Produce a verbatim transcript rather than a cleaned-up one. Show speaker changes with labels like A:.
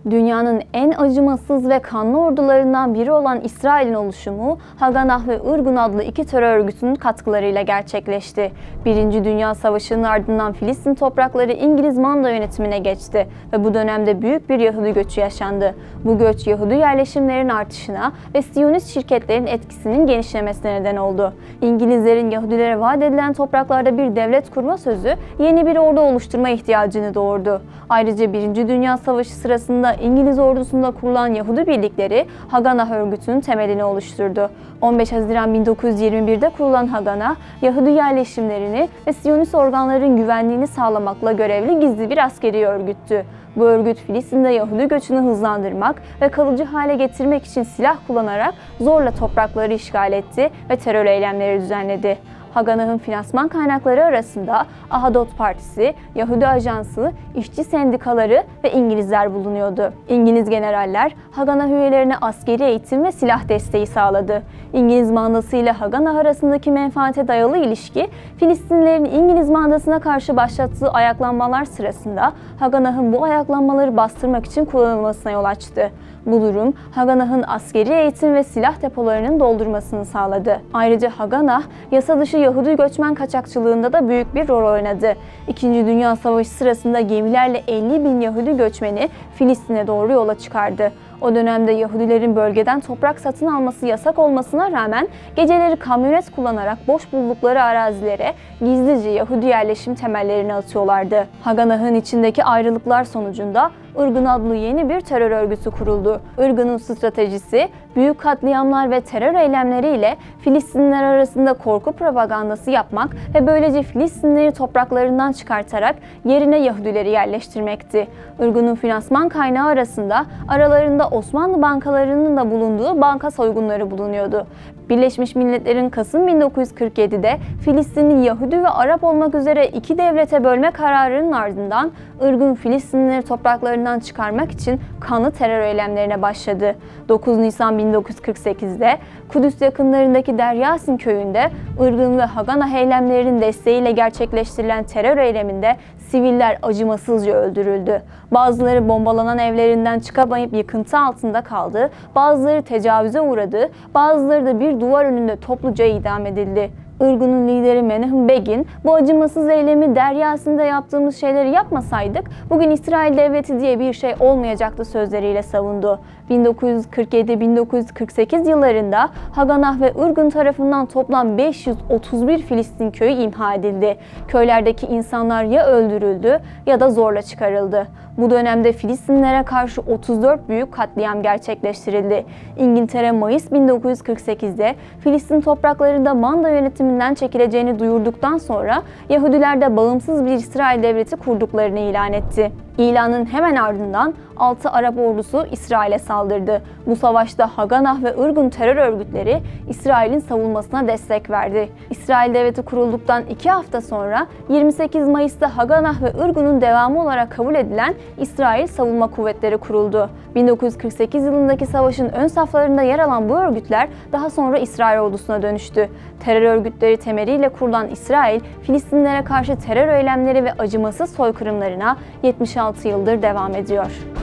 A: Dünyanın en acımasız ve kanlı ordularından biri olan İsrail'in oluşumu, Haganah ve Irgun adlı iki terör örgütünün katkılarıyla gerçekleşti. Birinci Dünya Savaşı'nın ardından Filistin toprakları İngiliz manda yönetimine geçti ve bu dönemde büyük bir Yahudi göçü yaşandı. Bu göç Yahudi yerleşimlerin artışına ve Siyonist şirketlerin etkisinin genişlemesine neden oldu. İngilizlerin Yahudilere vaat edilen topraklarda bir devlet kurma sözü yeni bir ordu oluşturma ihtiyacını doğurdu. Ayrıca Birinci Dünya Savaşı sırasında İngiliz ordusunda kurulan Yahudi birlikleri Haganah örgütünün temelini oluşturdu. on beş Haziran bin dokuz yüz yirmi bir'de kurulan Haganah, Yahudi yerleşimlerini ve Siyonist organların güvenliğini sağlamakla görevli gizli bir askeri örgüttü. Bu örgüt Filistin'de Yahudi göçünü hızlandırmak ve kalıcı hale getirmek için silah kullanarak zorla toprakları işgal etti ve terör eylemleri düzenledi. Haganah'ın finansman kaynakları arasında Ahadot Partisi, Yahudi Ajansı, işçi sendikaları ve İngilizler bulunuyordu. İngiliz generaller Haganah üyelerine askeri eğitim ve silah desteği sağladı. İngiliz mandası ile Haganah arasındaki menfaate dayalı ilişki, Filistinlilerin İngiliz mandasına karşı başlattığı ayaklanmalar sırasında Haganah'ın bu ayaklanmaları bastırmak için kullanılmasına yol açtı. Bu durum Haganah'ın askeri eğitim ve silah depolarının doldurmasını sağladı. Ayrıca Haganah, yasa dışı Yahudi göçmen kaçakçılığında da büyük bir rol oynadı. İkinci Dünya Savaşı sırasında gemilerle elli bin Yahudi göçmeni Filistin'e doğru yola çıkardı. O dönemde Yahudilerin bölgeden toprak satın alması yasak olmasına rağmen geceleri kamyonet kullanarak boş buldukları arazilere gizlice Yahudi yerleşim temellerini atıyorlardı. Haganah'ın içindeki ayrılıklar sonucunda Irgun adlı yeni bir terör örgütü kuruldu. Irgun'un stratejisi, büyük katliamlar ve terör eylemleriyle Filistinliler arasında korku propagandası yapmak ve böylece Filistinlileri topraklarından çıkartarak yerine Yahudileri yerleştirmekti. Irgun'un finansman kaynağı arasında aralarında Osmanlı bankalarının da bulunduğu banka soygunları bulunuyordu. Birleşmiş Milletler'in Kasım bin dokuz yüz kırk yedi'de Filistin'i Yahudi ve Arap olmak üzere iki devlete bölme kararının ardından Irgun Filistinlileri topraklarından çıkarmak için kanlı terör eylemlerine başladı. dokuz Nisan bin dokuz yüz kırk sekiz'de Kudüs yakınlarındaki Deryasin köyünde Irgun ve Haganah eylemlerinin desteğiyle gerçekleştirilen terör eyleminde siviller acımasızca öldürüldü. Bazıları bombalanan evlerinden çıkamayıp yıkıntı altında kaldı, bazıları tecavüze uğradı, bazıları da bir duvar önünde topluca idam edildi. Irgun'un lideri Menahem Begin, bu acımasız eylemi Deryasin'de yaptığımız şeyleri yapmasaydık bugün İsrail devleti diye bir şey olmayacaktı sözleriyle savundu. bin dokuz yüz kırk yedi bin dokuz yüz kırk sekiz yıllarında Haganah ve Irgun tarafından toplam beş yüz otuz bir Filistin köyü imha edildi. Köylerdeki insanlar ya öldürüldü ya da zorla çıkarıldı. Bu dönemde Filistinlilere karşı otuz dört büyük katliam gerçekleştirildi. İngiltere Mayıs bin dokuz yüz kırk sekiz'de Filistin topraklarında manda yönetiminden çekileceğini duyurduktan sonra Yahudiler de bağımsız bir İsrail devleti kurduklarını ilan etti. İlanın hemen ardından altı Arap ordusu İsrail'e saldırdı. Bu savaşta Haganah ve Irgun terör örgütleri İsrail'in savunmasına destek verdi. İsrail devleti kurulduktan iki hafta sonra yirmi sekiz Mayıs'ta Haganah ve Irgun'un devamı olarak kabul edilen İsrail Savunma Kuvvetleri kuruldu. bin dokuz yüz kırk sekiz yılındaki savaşın ön saflarında yer alan bu örgütler daha sonra İsrail ordusuna dönüştü. Terör örgütleri temeliyle kurulan İsrail, Filistinlilere karşı terör eylemleri ve acımasız soykırımlarına yetmiş altı yıldır devam ediyor.